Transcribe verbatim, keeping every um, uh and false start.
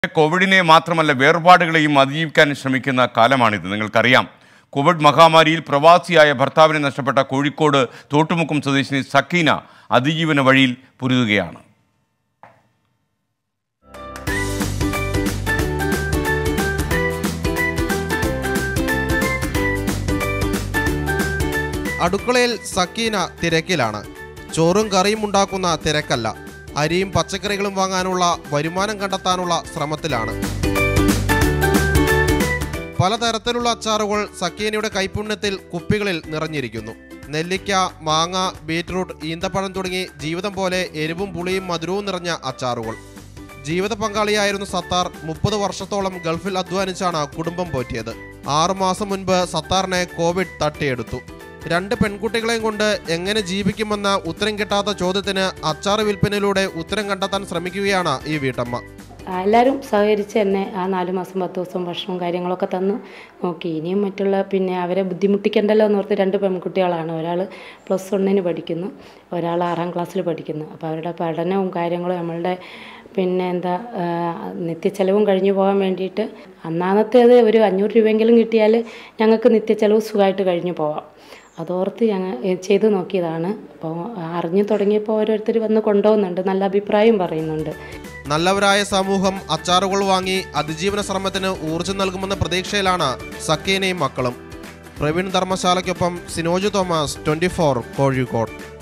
കോവിഡിനെ മാത്രമല്ല വേർപാടുകളെയും അതിജീവിക്കാൻ ശ്രമിക്കുന്ന കാലമാണിത്. നിങ്ങൾക്കറിയാം, കോവിഡ് മഹാമാരിയിൽ പ്രവാസിയായ ഭർത്താവിനെ നഷ്ടപ്പെട്ട കോഴിക്കോട് തോട്ടുമുക്കം സ്വദേശിനി സക്കീന അതിജീവന വഴിയിൽ പൊരുതുകയാണ്. അടുക്കളയിൽ സക്കീന തിരക്കിലാണ്. ചോറും കറിയും ഉണ്ടാക്കുന്ന തിരക്കല്ല, അരിയും പച്ചക്കറികളും വാങ്ങാനുള്ള വരുമാനം കണ്ടെത്താനുള്ള ശ്രമത്തിലാണ്. പലതരത്തിലുള്ള അച്ചാറുകൾ സക്കീനയുടെ കൈപുണ്യത്തിൽ കുപ്പികളിൽ നിറഞ്ഞിരിക്കുന്നു. നെല്ലിക്ക, മാങ്ങ, ബീറ്റ്റൂട്ട്, ഈന്തപ്പഴം തുടങ്ങി ജീവിതം പോലെ എരിവും പുളിയും മധുരവും നിറഞ്ഞ അച്ചാറുകൾ. ജീവിത പങ്കാളിയായിരുന്ന സത്താർ മുപ്പത് വർഷത്തോളം ഗൾഫിൽ അധ്വാനിച്ചാണ് കുടുംബം പോറ്റിയത്. ആറുമാസം മുൻപ് സത്താറിനെ കോവിഡ് തട്ടിയെടുത്തു. രണ്ട് പെൺകുട്ടികളെയും കൊണ്ട് എങ്ങനെ ജീവിക്കുമെന്ന ഉത്തരം കിട്ടാത്ത ചോദ്യത്തിന് അച്ചാർ വിൽപ്പനയിലൂടെ ഉത്തരം കണ്ടെത്താൻ ശ്രമിക്കുകയാണ് ഈ വീട്ടമ്മ. എല്ലാവരും സഹകരിച്ച് തന്നെ ആ നാല് മാസം പത്ത് ദിവസം ഭക്ഷണവും കാര്യങ്ങളൊക്കെ തന്നു നോക്കി. ഇനിയും മറ്റുള്ള പിന്നെ അവരെ ബുദ്ധിമുട്ടിക്കണ്ടല്ലോ എന്നോർത്ത് രണ്ട് പെൺകുട്ടികളാണ്. ഒരാൾ പ്ലസ് വണ്ണിന് പഠിക്കുന്നു, ഒരാൾ ആറാം ക്ലാസ്സിൽ പഠിക്കുന്നു. അപ്പോൾ അവരുടെ പഠനവും കാര്യങ്ങളും നമ്മളുടെ പിന്നെ എന്താ നിത്യച്ചെലവും കഴിഞ്ഞു പോകാൻ വേണ്ടിയിട്ട് അന്നാന്നത്തേത് ഒരു അഞ്ഞൂറ് രൂപയെങ്കിലും കിട്ടിയാൽ ഞങ്ങൾക്ക് നിത്യച്ചെലവ് സുഖമായിട്ട് കഴിഞ്ഞു പോവാം. അതോർത്ത് ഞങ്ങൾ ചെയ്തു നോക്കിയതാണ്. അപ്പോൾ അറിഞ്ഞു തുടങ്ങിയപ്പോൾ ഓരോരുത്തർ വന്ന് കൊണ്ടുപോകുന്നുണ്ട്, നല്ല അഭിപ്രായം പറയുന്നുണ്ട്. നല്ലവരായ സമൂഹം അച്ചാറുകൾ വാങ്ങി അതിജീവന ശ്രമത്തിന് ഊർജ്ജം നൽകുമെന്ന പ്രതീക്ഷയിലാണ് സക്കീനയും മക്കളും. പ്രവീൺ ധർമ്മശാലയ്ക്കൊപ്പം Sinoj Thomas, twenty four, Kozhikode.